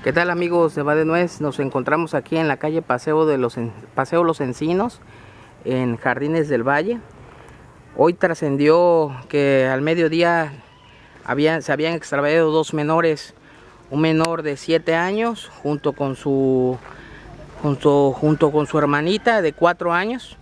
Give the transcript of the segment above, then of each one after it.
¿Qué tal, amigos de Va de Nuez? Nos encontramos aquí en la calle Paseo Los Encinos, en Jardines del Valle. Hoy trascendió que al mediodía se habían extraviado dos menores, un menor de 7 años junto con su hermanita de 4 años,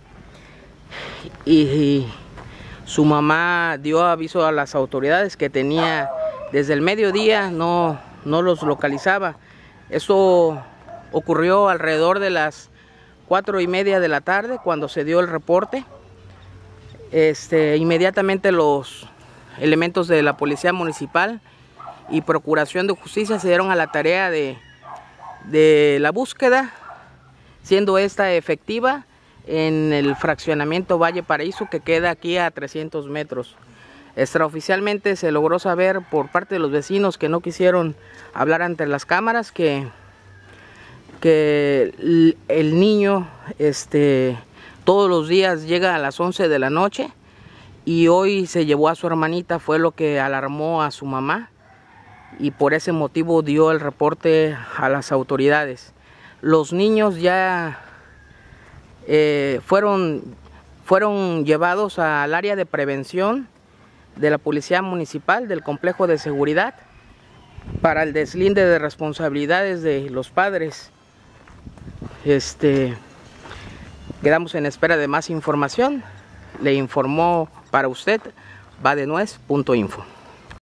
y su mamá dio aviso a las autoridades que tenía desde el mediodía, no los localizaba. Eso ocurrió alrededor de las 4:30 de la tarde cuando se dio el reporte. Inmediatamente los elementos de la Policía Municipal y Procuración de Justicia se dieron a la tarea de la búsqueda, siendo esta efectiva en el fraccionamiento Valle Paraíso, que queda aquí a 300 metros. Extraoficialmente se logró saber por parte de los vecinos que no quisieron hablar ante las cámaras que el niño todos los días llega a las 11 de la noche, y hoy se llevó a su hermanita. Fue lo que alarmó a su mamá y por ese motivo dio el reporte a las autoridades. Los niños ya fueron llevados al área de prevención de la Policía Municipal, del complejo de seguridad, para el deslinde de responsabilidades de los padres. Quedamos en espera de más información. Le informó para usted vadenuez.info.